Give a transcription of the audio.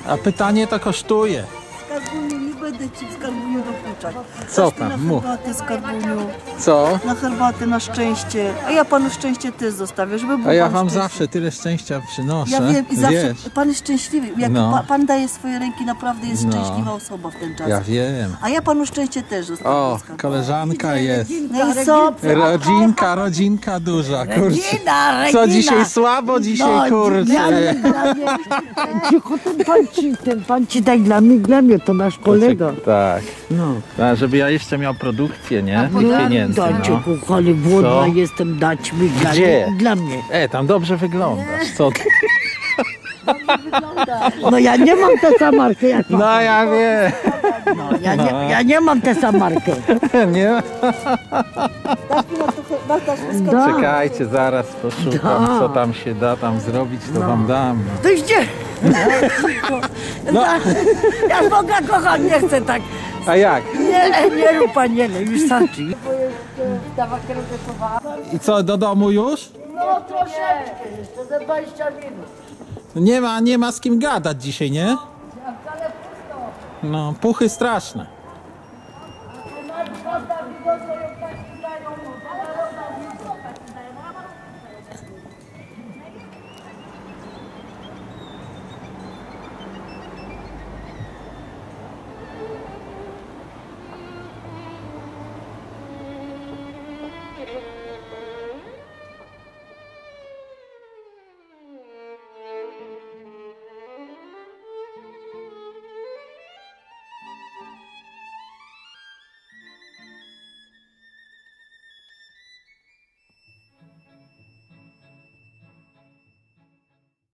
A pytanie to kosztuje. Skarbuniu, nie będę ci w skarbuniu dokuczać. Co tam? Na Mów. herbatę skarbuniu, Co? na herbatę, na szczęście. A ja panu szczęście też zostawię, żeby był A ja pan wam szczęśliwy. zawsze tyle szczęścia przynoszę. Ja wiem i zawsze Wiesz. pan jest szczęśliwy. Jak No. pan daje swoje ręki, naprawdę jest No. szczęśliwa osoba w ten czas. Ja wiem. A ja panu szczęście też zostawię. O, skarbuniu. koleżanka jest. No i co? Rodzinka duża, kurczę. Regina. Co dzisiaj słabo, dzisiaj kurczę. Cicho, ten pan ci daj dla mnie, to nasz kolega. Tak. No. Tak, żeby ja jeszcze miał produkcję, nie? I pieniędzy, Dajcie, no. kochany, głodna Co? jestem, dać mi Gdzie? dla mnie. Tam dobrze wyglądasz, co ty? No ja nie mam tę samarkę jak pan. No ja wiem. No, ja nie mam tę samarkę. Nie? Dasz mi na Da. Czekajcie, zaraz poszukam, Da. co tam się da tam zrobić, to wam dam. To gdzie? No. Ja Boga kocham, nie chcę tak. A jak? Nie rób paniele, już starczy. I co, do domu już? No troszeczkę, jeszcze ze 20 minut. Nie ma z kim gadać dzisiaj, nie? No, puchy straszne.